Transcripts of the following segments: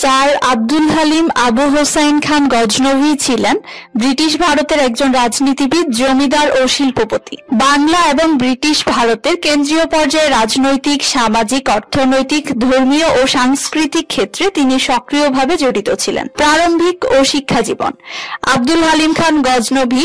Sir Abdul Halim Abu Hossain Khan Ghaznavi ছিলেন British ভারতের একজন রাজনীতিবিদ, জমিদার ও শিল্পপতি। বাংলা এবং ব্রিটিশ ভারতের কেন্দ্রীয় পর্যায়ে রাজনৈতিক, সামাজিক, অর্থনৈতিক, ধর্মীয় ও সাংস্কৃতিক ক্ষেত্রে তিনি সক্রিয়ভাবে জড়িত ছিলেন। প্রারম্ভিক ও শিক্ষা জীবন। আব্দুল হালিম খান গজনভি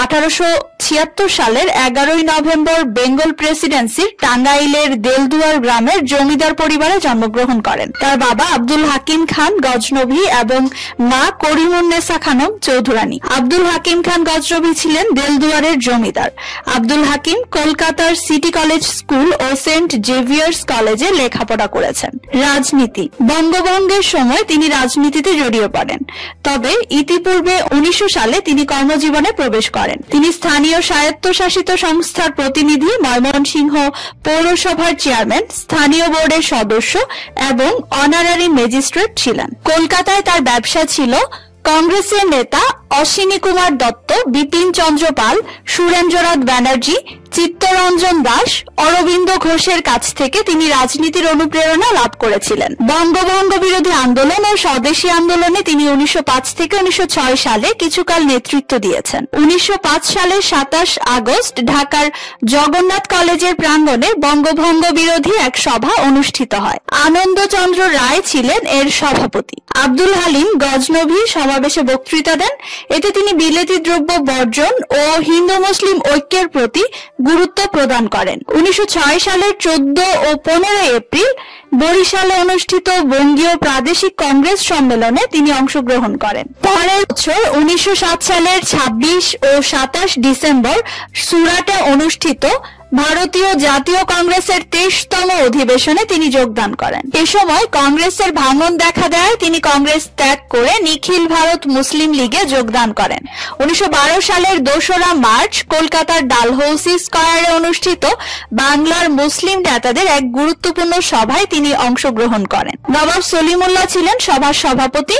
1876 সালের 11 নভেম্বর বেঙ্গল প্রেসিডেন্সির টাঙ্গাইলের দেলদুয়ার গ্রামের জমিদার পরিবারে জন্মগ্রহণ করেন। তার বাবা আব্দুল হাকিম খান গজনভি এবং মা করিমুন্নেসা খানম চৌধুরানী। আব্দুল হাকিম খান গজনভি ছিলেন দেলদুয়ারের জমিদার। আব্দুল হাকিম কলকাতার সিটি কলেজ স্কুল ও সেন্ট জেভিয়ার্স কলেজে লেখাপড়া করেছেন। রাজনীতি। বঙ্গভঙ্গের সময় তিনি রাজনীতিতে জড়িয়ে পড়েন, তবে ইতিপূর্বে 1900 সালে তিনি কর্মজীবনে প্রবেশ করেন। তিনি স্থানীয় স্বায়ত্তশাসিত সংস্থার প্রতিনিধি, ময়মনসিংহ পৌরসভার চেয়ারম্যান, স্থানীয় বোর্ডের সদস্য এবং অনারারি ম্যাজিস্ট্রেট ছিলেন। কলকাতায় তার ব্যবসা ছিল। কংগ্রেসের নেতা অশ্বিনী কুমার দত্ত, বিপিন চন্দ্র পাল, সুরেন্দ্রনাথ ব্যানার্জি, চিত্তরঞ্জন দাস, অরবিন্দ ঘোষের কাছ থেকে তিনি রাজনীতির অনুপ্রেরণা লাভ করেছিলেন। বঙ্গভঙ্গ বিরোধী আন্দোলন ও স্বদেশী আন্দোলনে তিনি 1905 থেকে 1906 সালে কিছুকাল নেতৃত্ব দিয়েছেন। 1905 সালের 27 আগস্ট ঢাকার জগন্নাথ কলেজের প্রাঙ্গণে বঙ্গভঙ্গ বিরোধী এক সভা অনুষ্ঠিত হয়। আনন্দচন্দ্র রায় ছিলেন এর সভাপতি। আব্দুল হালিম গজনভি সমাবেশে বক্তৃতা দেন। এতে তিনি বিলেতি দ্রব্য বর্জন ও হিন্দু মুসলিম ঐক্যের প্রতি গুরুত্ব প্রদান করেন। 1906 সালের 14 ও 15 এপ্রিল বরিশালে অনুষ্ঠিত বঙ্গীয় প্রাদেশিক কংগ্রেস সম্মেলনে তিনি অংশগ্রহণ করেন। পরের বছর 1907 সালের 26 ও 27 ডিসেম্বর সুরাটে অনুষ্ঠিত ভারতীয় জাতীয় কংগ্রেসের 23তম অধিবেশনে তিনি যোগদান করেন। এ সময় কংগ্রেসের ভাঙন দেখা দেয়। তিনি কংগ্রেস ত্যাগ করে নিখিল ভারত মুসলিম লীগে যোগদান করেন। 1912 সালের 2রা মার্চ কলকাতার ডালহৌসি স্কয়ারে অনুষ্ঠিত বাংলার মুসলিম নেতাদের এক গুরুত্বপূর্ণ সভায় তিনি অংশগ্রহণ করেন। নবাব সলিমুল্লাহ ছিলেন সভার সভাপতি।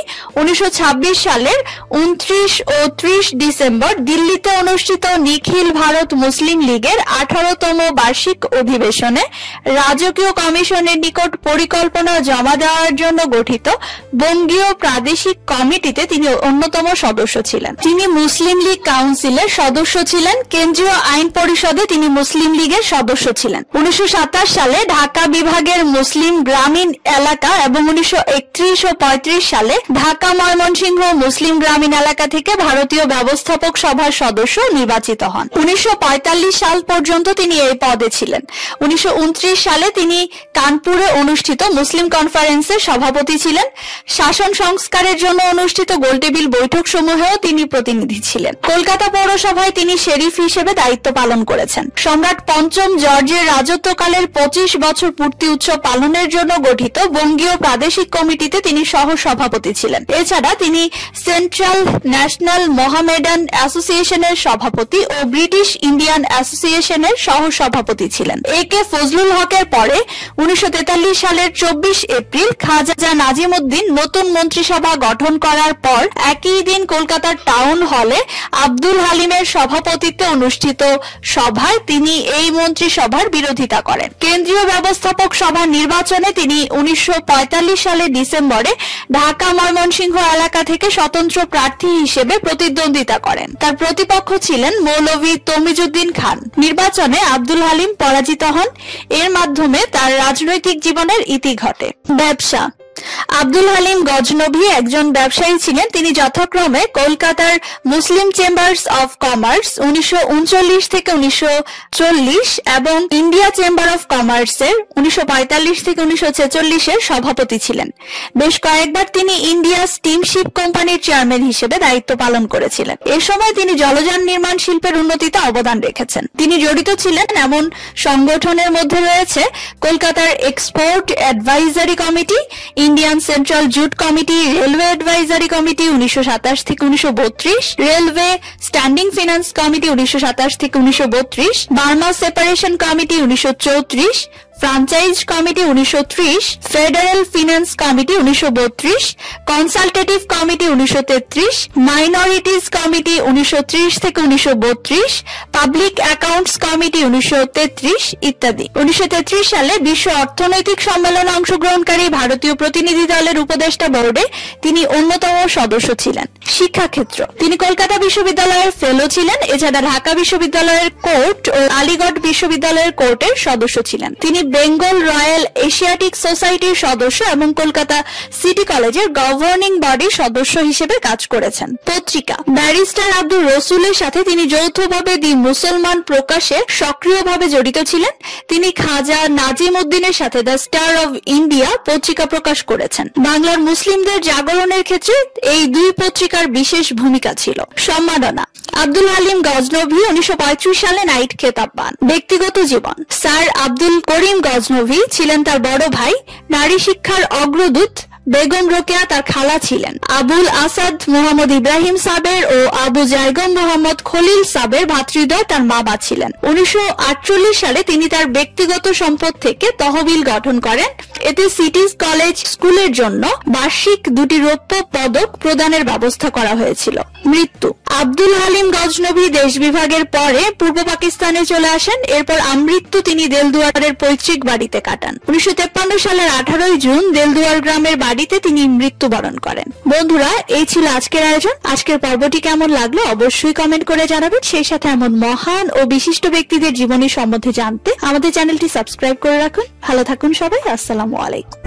1926 সালের 29 ও 30 ডিসেম্বর দিল্লিতে অনুষ্ঠিত নিখিল ভারত মুসলিম লীগের 18তম বার্ষিক অধিবেশনে রাজকীয় কমিশনের নিকট পরিকল্পনা জমা দেওয়ার জন্য গঠিত বঙ্গীয় প্রাদেশিক কমিটিতে তিনি অন্যতম সদস্য ছিলেন। তিনি মুসলিম লীগ কাউন্সিলের সদস্য ছিলেন। কেন্দ্রীয় আইন পরিষদে তিনি মুসলিম লীগের সদস্য ছিলেন। 1927 সালে ঢাকা বিভাগের মুসলিম গ্রামীণ এলাকা এবং 1931 ও 35 সালে ঢাকা ময়মনসিংহ মুসলিম গ্রামীণ এলাকা থেকে ভারতীয় ব্যবস্থাপক সভার সদস্য নির্বাচিত হন। 1945 সাল পর্যন্ত তিনি এই পদে ছিলেন। 1929 সালে তিনি কানপুরে অনুষ্ঠিত মুসলিম কনফারেন্সের সভাপতি ছিলেন। শাসন সংস্কারের জন্য অনুষ্ঠিত গোলটেবিল বৈঠক সমূহেও তিনি প্রতিনিধি ছিলেন। কলকাতা পৌরসভায় তিনি শেরিফ হিসেবে দায়িত্ব পালন করেছেন। সম্রাট পঞ্চম জর্জের রাজত্বকালের 25 বছর পূর্তি উৎসব পালনের জন্য গঠিত বঙ্গীয় প্রাদেশিক কমিটিতে তিনি সহ সভাপতি ছিলেন। এছাড়া তিনি সেন্ট্রাল ন্যাশনাল মোহামেডান অ্যাসোসিয়েশনের সভাপতি ও ব্রিটিশ ইন্ডিয়ান অ্যাসোসিয়েশনের সহ সভাপতি ছিলেন। একে ফজলুল হকের পরে 1943 সালের 24 এপ্রিল খাজা নাজিমউদ্দিন নতুন মন্ত্রিসভা গঠন করার পর একই দিন কলকাতার টাউন হলে আব্দুল হালিমের সভাপতিত্বে অনুষ্ঠিত সভায় তিনি এই মন্ত্রিসভার বিরোধিতা করেন। কেন্দ্রীয় ব্যবস্থাপক সভার নির্বাচনে তিনি 1945 সালের ডিসেম্বরে ঢাকা ময়মনসিংহ এলাকা থেকে স্বতন্ত্র প্রার্থী হিসেবে প্রতিদ্বন্দ্বিতা করেন। তার প্রতিপক্ষ ছিলেন মৌলভী তমিজউদ্দিন খান। নির্বাচনে আব্দুল হালিম পরাজিত হন। এর মাধ্যমে তার রাজনৈতিক জীবনের ইতি ঘটে। ব্যবসা। আব্দুল হালিম গজনভি একজন ব্যবসায়ী ছিলেন। তিনি যথাক্রমে কলকাতার মুসলিম চেম্বার্স অফ কমার্স 1939 থেকে 1940 এবং ইন্ডিয়া চেম্বার অফ কমার্সের 1945 থেকে 1946 এর সভাপতি ছিলেন। বেশ কয়েকবার তিনি ইন্ডিয়া স্টিমশিপ কোম্পানির চেয়ারম্যান হিসেবে দায়িত্ব পালন করেছিলেন। এ সময় তিনি জলযান নির্মাণ শিল্পের উন্নতিতে অবদান রেখেছেন। তিনি জড়িত ছিলেন এমন সংগঠনের মধ্যে রয়েছে কলকাতার export advisory committee, Indian central jute committee, railway advisory committee 1927 থেকে 1932, রেলওয়ে স্ট্যান্ডিং ফিনান্স কমিটি 1927 থেকে 1932, Burma separation committee 1934, franchise committee 1930, federal finance committee 1932, consultative committee 1933, minorities committee 1930 থেকে 1932, পাবলিক অ্যাকাউন্টস কমিটি 1933 ইত্যাদি। 1933 সালে বিশ্ব অর্থনৈতিক সম্মেলনে অংশগ্রহণকারী ভারতীয় প্রতিনিধি দলের উপদেষ্টা বোর্ডে তিনি অন্যতম সদস্য ছিলেন। শিক্ষাক্ষেত্র, তিনি কলকাতা বিশ্ববিদ্যালয়ের ফেলো ছিলেন। এছাড়া ঢাকা বিশ্ববিদ্যালয়ের কোর্ট ও আলিগড় বিশ্ববিদ্যালয়ের কোর্টের সদস্য ছিলেন। তিনি বেঙ্গল রয়্যাল এশিয়াটিক সোসাইটির সদস্য এবং কলকাতা সিটি কলেজের গভর্নিং বডির সদস্য হিসেবে কাজ করেছেন। পত্রিকা, ব্যারিস্টার আব্দুর রসুলের সাথে তিনি যৌথভাবে দি মুসলমান প্রকাশে সক্রিয়ভাবে জড়িত ছিলেন। তিনি খাজা নাজিম উদ্দিনের সাথে দ্য স্টার অব ইন্ডিয়া পত্রিকা প্রকাশ করেছেন। বাংলার মুসলিমদের জাগরণের ক্ষেত্রে এই দুই পত্রিকার বিশেষ ভূমিকা ছিল। সম্মাননা, আব্দুল হালিম গজনভি 1935 সালে নাইট খেতাব পান। ব্যক্তিগত জীবন, স্যার আব্দুল করিম গজনভি ছিলেন তার বড় ভাই। নারী শিক্ষার অগ্রদূত বেগম রোকেয়া তার খালা ছিলেন। আবুল আসাদ মোহাম্মদ ইব্রাহিম সাবের ও আবু জায়গম মোহাম্মদ খলিল সাবের ভ্রাতৃদ্বয় তার মা ছিলেন। 1948 সালে তিনি তার ব্যক্তিগত সম্পদ থেকে তহবিল গঠন করেন। এতে সিটিজ কলেজ স্কুলের জন্য বার্ষিক 2টি রৌপ্য পদক প্রদানের ব্যবস্থা করা হয়েছিল। মৃত্যু, আব্দুল হালিম গজনভি দেশ বিভাগের পরে পূর্ব পাকিস্তানে চলে আসেন। এরপর আমৃত্যু তিনি দেলদুয়ারের পৈতৃক বাড়িতে কাটান। 1953 সালের 18 জুন দেলদুয়ার গ্রামের বাড়িতে তিনি মৃত্যুবরণ করেন। বন্ধুরা, এই ছিল আজকের আয়োজন। আজকের পর্বটি কেমন লাগলো অবশ্যই কমেন্ট করে জানাবেন। সেই সাথে এমন মহান ও বিশিষ্ট ব্যক্তিদের জীবনী সম্বন্ধে জানতে আমাদের চ্যানেলটি সাবস্ক্রাইব করে রাখুন। ভালো থাকুন সবাই। আসসালামু আলাইকুম।